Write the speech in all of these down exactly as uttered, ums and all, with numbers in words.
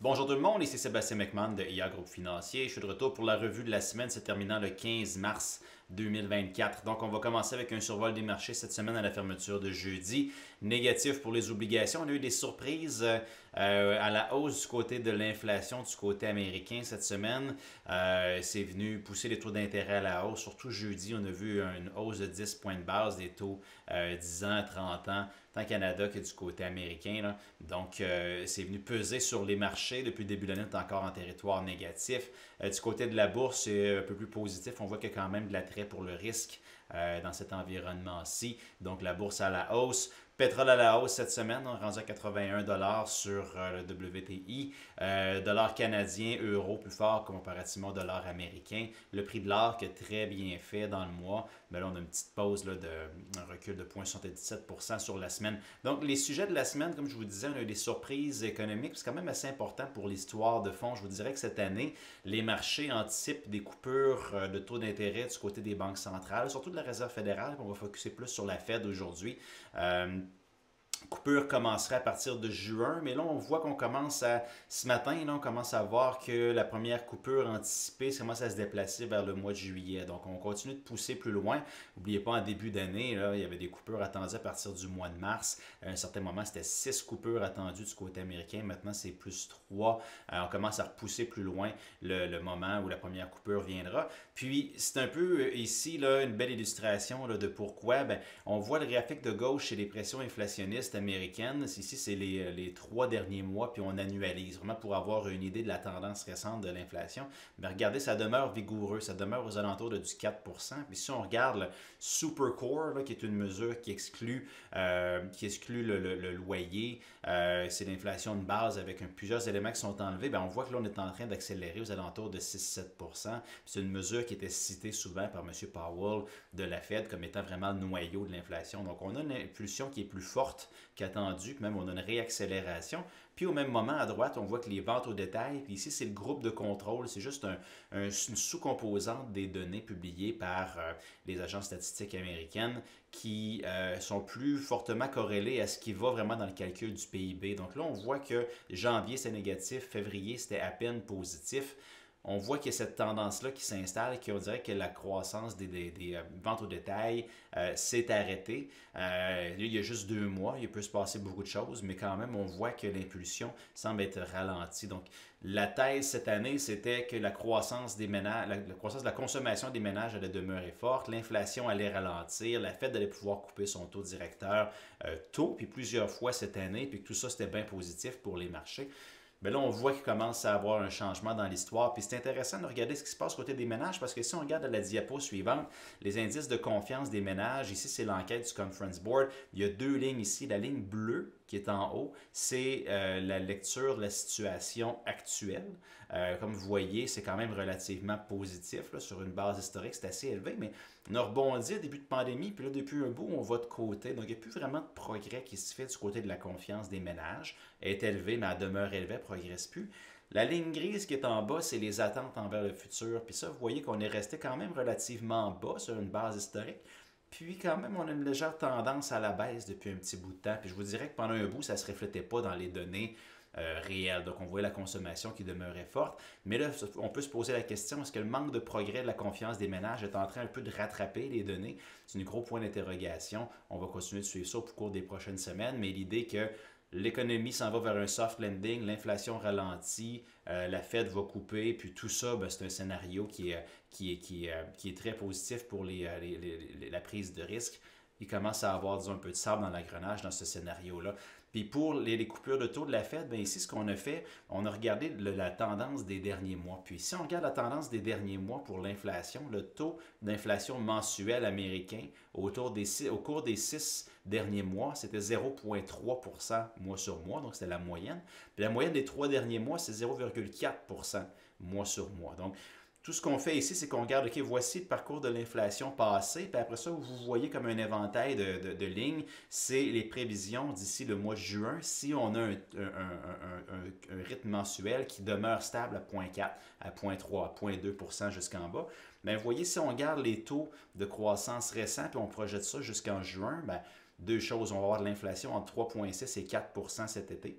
Bonjour tout le monde, ici Sébastien McMahon de I A Groupe Financier. Je suis de retour pour la revue de la semaine, se terminant le quinze mars deux mille vingt-quatre. Donc, on va commencer avec un survol des marchés cette semaine à la fermeture de jeudi. Négatif pour les obligations. On a eu des surprises euh, à la hausse du côté de l'inflation du côté américain cette semaine. Euh, c'est venu pousser les taux d'intérêt à la hausse. Surtout jeudi, on a vu une hausse de dix points de base des taux euh, dix ans, trente ans, tant Canada que du côté américain. Là. Donc, euh, c'est venu peser sur les marchés. Depuis le début de l'année, on est encore en territoire négatif. Euh, du côté de la bourse, c'est un peu plus positif. On voit qu'il y a quand même de l'attrait pour le risque euh, dans cet environnement-ci. Donc, la bourse à la hausse. Pétrole à la hausse cette semaine, on est rendu à quatre-vingt-un dollars sur euh, le W T I. Euh, dollar canadien, euro plus fort comparativement au dollar américain. Le prix de l'or qui a très bien fait dans le mois. Mais là, on a une petite pause là, de un recul de zéro virgule soixante-dix-sept pour cent sur la semaine. Donc, les sujets de la semaine, comme je vous disais, on a eu des surprises économiques. C'est quand même assez important pour l'histoire de fond. Je vous dirais que cette année, les marchés anticipent des coupures de taux d'intérêt du côté des banques centrales, surtout de la Réserve fédérale. On va focuser plus sur la Fed aujourd'hui. Euh, coupure commencerait à partir de juin, mais là, on voit qu'on commence à, ce matin, là, on commence à voir que la première coupure anticipée commence à se déplacer vers le mois de juillet. Donc, on continue de pousser plus loin. N'oubliez pas, en début d'année, là, il y avait des coupures attendues à partir du mois de mars. À un certain moment, c'était six coupures attendues du côté américain. Maintenant, c'est plus trois. Alors, on commence à repousser plus loin le, le moment où la première coupure viendra. Puis, c'est un peu ici là, une belle illustration là, de pourquoi. Ben, on voit le graphique de gauche chez les pressions inflationnistes américaine. Ici, c'est les, les trois derniers mois, puis on annualise, vraiment pour avoir une idée de la tendance récente de l'inflation. Mais regardez, ça demeure vigoureux, ça demeure aux alentours de du quatre pour cent. Puis si on regarde le Super Core, là, qui est une mesure qui exclut, euh, qui exclut le, le, le loyer, euh, c'est l'inflation de base avec un, plusieurs éléments qui sont enlevés, bien, on voit que là, on est en train d'accélérer aux alentours de six à sept pour cent. C'est une mesure qui était citée souvent par M. Powell de la Fed comme étant vraiment le noyau de l'inflation. Donc, on a une impulsion qui est plus forte qu'attendu, puis même on a une réaccélération. Puis au même moment, à droite, on voit que les ventes au détail, puis ici, c'est le groupe de contrôle, c'est juste un, un, une sous-composante des données publiées par euh, les agences statistiques américaines qui euh, sont plus fortement corrélées à ce qui va vraiment dans le calcul du P I B. Donc là, on voit que janvier, c'est négatif, février, c'était à peine positif. On voit qu'il y a cette tendance-là qui s'installe, qui on dirait que la croissance des, des, des euh, ventes au détail euh, s'est arrêtée. Euh, il y a juste deux mois, il peut se passer beaucoup de choses, mais quand même, on voit que l'impulsion semble être ralentie. Donc, la thèse cette année, c'était que la croissance des ménages, la, la croissance de la consommation des ménages allait demeurer forte, l'inflation allait ralentir, la Fed allait pouvoir couper son taux directeur euh, tôt, puis plusieurs fois cette année, puis que tout ça, c'était bien positif pour les marchés. Mais là, on voit qu'il commence à avoir un changement dans l'histoire. Puis c'est intéressant de regarder ce qui se passe côté des ménages parce que si on regarde à la diapo suivante, les indices de confiance des ménages, ici c'est l'enquête du Conference Board. Il y a deux lignes ici. La ligne bleue qui est en haut, c'est euh, la lecture de la situation actuelle. Euh, comme vous voyez, c'est quand même relativement positif là, sur une base historique, c'est assez élevé, mais on a rebondi au début de pandémie, puis là, depuis un bout, on va de côté. Donc, il n'y a plus vraiment de progrès qui se fait du côté de la confiance des ménages. Elle est élevée, mais elle demeure élevée, elle ne progresse plus. La ligne grise qui est en bas, c'est les attentes envers le futur. Puis ça, vous voyez qu'on est resté quand même relativement bas sur une base historique. Puis quand même, on a une légère tendance à la baisse depuis un petit bout de temps. Puis je vous dirais que pendant un bout, ça ne se reflétait pas dans les données euh, réelles. Donc on voyait la consommation qui demeurait forte. Mais là, on peut se poser la question, est-ce que le manque de progrès de la confiance des ménages est en train un peu de rattraper les données? C'est un gros point d'interrogation. On va continuer de suivre ça au cours des prochaines semaines. Mais l'idée que l'économie s'en va vers un soft landing, l'inflation ralentit, euh, la Fed va couper, puis tout ça, ben, c'est un scénario qui est, qui est, qui est, qui est très positif pour les, les, les, les, la prise de risque. Il commence à avoir disons, un peu de sable dans l'engrenage dans ce scénario-là. Puis pour les, les coupures de taux de la Fed, bien ici, ce qu'on a fait, on a regardé le, la tendance des derniers mois. Puis si on regarde la tendance des derniers mois pour l'inflation, le taux d'inflation mensuel américain autour des six, au cours des six derniers mois, c'était zéro virgule trois pour cent mois sur mois, donc c'était la moyenne. Puis la moyenne des trois derniers mois, c'est zéro virgule quatre pour cent mois sur mois. Donc, tout ce qu'on fait ici, c'est qu'on regarde, OK, voici le parcours de l'inflation passée, puis après ça, vous voyez comme un éventail de, de, de lignes, c'est les prévisions d'ici le mois de juin, si on a un, un, un, un, un rythme mensuel qui demeure stable à zéro virgule quatre, à zéro virgule trois, à zéro virgule deux pour cent jusqu'en bas, bien, vous voyez, si on regarde les taux de croissance récents, puis on projette ça jusqu'en juin, bien, deux choses, on va avoir de l'inflation entre trois virgule six et quatre pour cent cet été.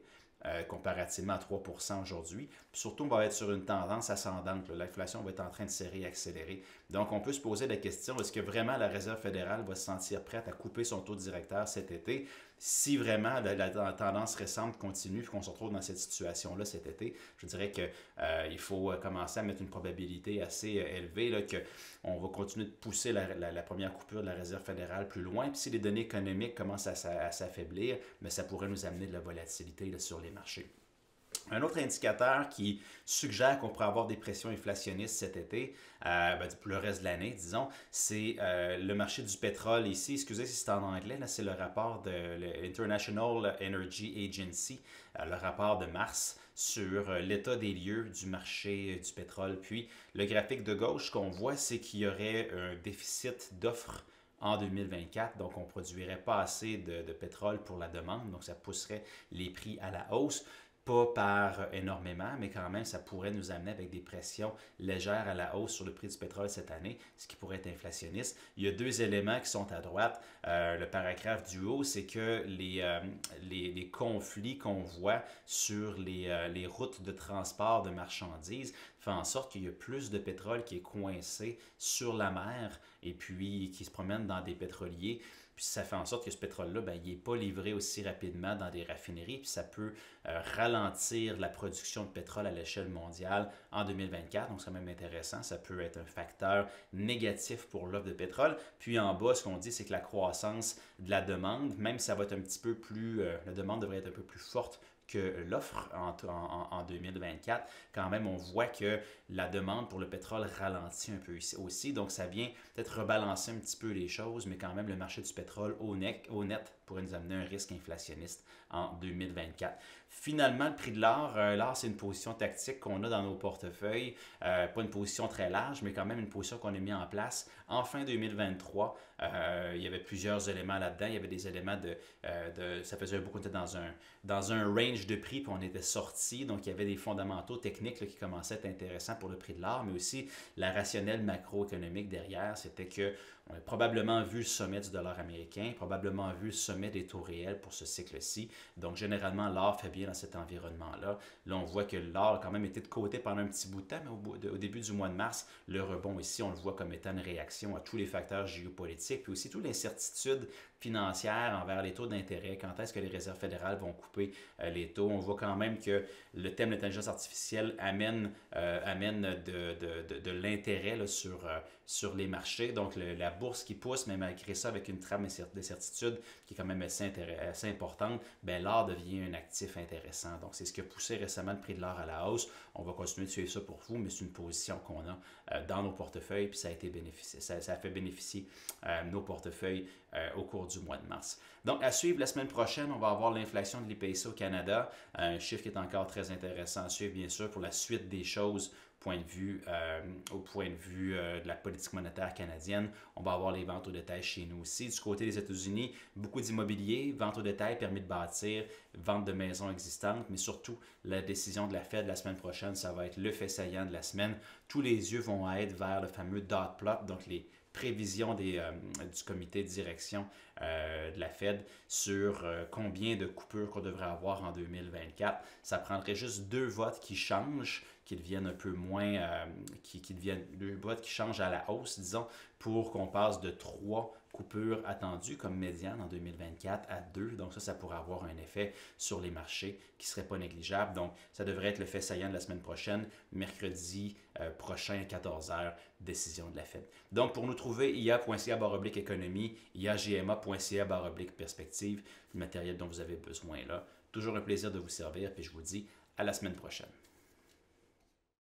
euh, comparativement à trois pour cent aujourd'hui. Puis surtout, on va être sur une tendance ascendante. L'inflation va être en train de se réaccélérer. Donc, on peut se poser la question, est-ce que vraiment la Réserve fédérale va se sentir prête à couper son taux directeur cet été? Si vraiment la, la, la tendance récente continue et qu'on se retrouve dans cette situation-là cet été, je dirais qu'il euh, faut commencer à mettre une probabilité assez euh, élevée là, qu'on va continuer de pousser la, la, la première coupure de la Réserve fédérale plus loin. Puis si les données économiques commencent à, à s'affaiblir, mais ça pourrait nous amener de la volatilité là, sur les marchés. Un autre indicateur qui suggère qu'on pourrait avoir des pressions inflationnistes cet été, euh, ben, pour le reste de l'année, disons, c'est euh, le marché du pétrole ici. Excusez si c'est en anglais, là, c'est le rapport de l'International Energy Agency, euh, le rapport de mars sur euh, l'état des lieux du marché du pétrole. Puis, le graphique de gauche qu'on voit, c'est qu'il y aurait un déficit d'offres en deux mille vingt-quatre, donc on ne produirait pas assez de, de pétrole pour la demande, donc ça pousserait les prix à la hausse. Pas par énormément, mais quand même, ça pourrait nous amener avec des pressions légères à la hausse sur le prix du pétrole cette année, ce qui pourrait être inflationniste. Il y a deux éléments qui sont à droite. Euh, le paragraphe du haut, c'est que les, euh, les, les conflits qu'on voit sur les, euh, les routes de transport de marchandises font en sorte qu'il y a plus de pétrole qui est coincé sur la mer et puis qui se promène dans des pétroliers. Puis ça fait en sorte que ce pétrole-là, ben, il n'est pas livré aussi rapidement dans des raffineries, puis ça peut euh, ralentir la production de pétrole à l'échelle mondiale en deux mille vingt-quatre. Donc c'est quand même intéressant, ça peut être un facteur négatif pour l'offre de pétrole. Puis en bas, ce qu'on dit, c'est que la croissance de la demande, même si ça va être un petit peu plus, euh, la demande devrait être un peu plus forte que l'offre en, en, en deux mille vingt-quatre, quand même, on voit que la demande pour le pétrole ralentit un peu ici aussi. Donc, ça vient peut-être rebalancer un petit peu les choses, mais quand même, le marché du pétrole au net, au net pourrait nous amener un risque inflationniste en deux mille vingt-quatre. Finalement, le prix de l'or, euh, l'or, c'est une position tactique qu'on a dans nos portefeuilles. Euh, pas une position très large, mais quand même une position qu'on a mis en place en fin deux mille vingt-trois. Euh, il y avait plusieurs éléments là-dedans. Il y avait des éléments de... Euh, de ça faisait beaucoup, on était dans un, dans un range de prix, puis on était sorti. Donc, il y avait des fondamentaux techniques là, qui commençaient à être intéressants pour le prix de l'or, mais aussi la rationnelle macroéconomique derrière, c'était que on a probablement vu le sommet du dollar américain, probablement vu le sommet des taux réels pour ce cycle-ci. Donc, généralement, l'or fait bien dans cet environnement-là. Là, on voit que l'or a quand même été de côté pendant un petit bout de temps, mais au, bout de, au début du mois de mars, le rebond ici, on le voit comme étant une réaction à tous les facteurs géopolitiques, puis aussi toute l'incertitude financière envers les taux d'intérêt. Quand est-ce que les réserves fédérales vont couper euh, les taux? On voit quand même que le thème de l'intelligence artificielle amène, euh, amène de, de, de, de l'intérêt là, sur, euh, sur les marchés. Donc, le, la bourse qui pousse, mais malgré ça, avec une trame de certitude qui est quand même assez, assez importante, ben, l'or devient un actif intéressant. Donc, c'est ce qui a poussé récemment le prix de l'or à la hausse. On va continuer de suivre ça pour vous, mais c'est une position qu'on a euh, dans nos portefeuilles, puis ça a, été bénéficié, ça, ça a fait bénéficier euh, nos portefeuilles euh, au cours du mois de mars. Donc, à suivre la semaine prochaine, on va avoir l'inflation de l'I P C au Canada, un chiffre qui est encore très intéressant à suivre, bien sûr, pour la suite des choses point de vue, euh, au point de vue euh, de la politique monétaire canadienne. On va avoir les ventes au détail chez nous aussi. Du côté des États-Unis, beaucoup d'immobilier, vente au détail, permis de bâtir, vente de maisons existantes, mais surtout la décision de la Fed la semaine prochaine, ça va être le fait saillant de la semaine. Tous les yeux vont être vers le fameux dot plot, donc les prévisions des, euh, du comité de direction euh, de la Fed sur euh, combien de coupures qu'on devrait avoir en deux mille vingt-quatre. Ça prendrait juste deux votes qui changent, qui deviennent un peu moins, euh, qui, qui deviennent deux votes qui changent à la hausse, disons, pour qu'on passe de trois coupures attendues comme médiane en deux mille vingt-quatre à deux. Donc ça, ça pourrait avoir un effet sur les marchés qui ne serait pas négligeable. Donc ça devrait être le fait saillant de la semaine prochaine, mercredi euh, prochain à quatorze heures, décision de la Fed. Donc pour nous trouver, I A point C A barre oblique économie, I A G M A point C A barre oblique perspective, le matériel dont vous avez besoin là. Toujours un plaisir de vous servir, puis je vous dis à la semaine prochaine.